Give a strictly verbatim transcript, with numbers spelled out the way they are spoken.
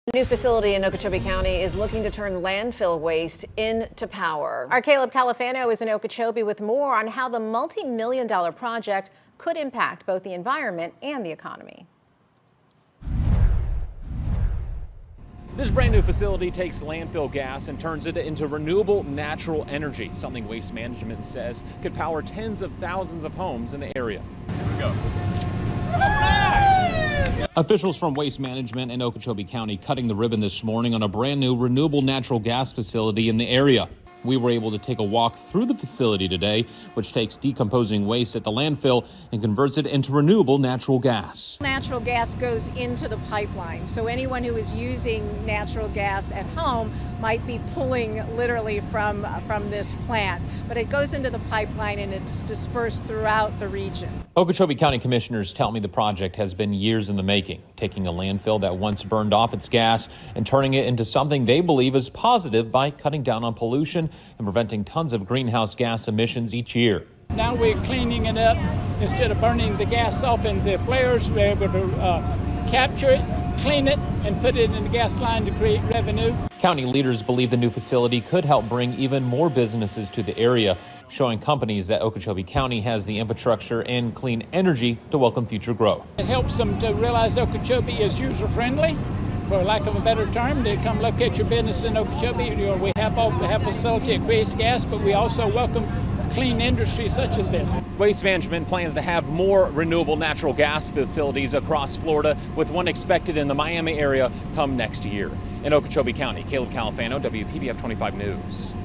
A new facility in Okeechobee County is looking to turn landfill waste into power. Our Caleb Califano is in Okeechobee with more on how the multi-million dollar project could impact both the environment and the economy. This brand new facility takes landfill gas and turns it into renewable natural energy, something Waste Management says could power tens of thousands of homes in the area. Here we go. Officials from Waste Management in Okeechobee County cutting the ribbon this morning on a brand new renewable natural gas facility in the area. We were able to take a walk through the facility today, which takes decomposing waste at the landfill and converts it into renewable natural gas. Natural gas goes into the pipeline, so anyone who is using natural gas at home might be pulling literally from, from this plant. But it goes into the pipeline and it's dispersed throughout the region. Okeechobee County commissioners tell me the project has been years in the making, taking a landfill that once burned off its gas and turning it into something they believe is positive by cutting down on pollution and preventing tons of greenhouse gas emissions each year. Now we're cleaning it up. Instead of burning the gas off in the flares, we're able to uh, capture it, clean it, and put it in the gas line to create revenue. County leaders believe the new facility could help bring even more businesses to the area, showing companies that Okeechobee County has the infrastructure and clean energy to welcome future growth. It helps them to realize Okeechobee is user-friendly. For lack of a better term, they come locate your business in Okeechobee. You know, we have all, we have a facility that creates gas, but we also welcome clean industry such as this. Waste Management plans to have more renewable natural gas facilities across Florida, with one expected in the Miami area come next year. In Okeechobee County, Caleb Califano, W P B F twenty-five News.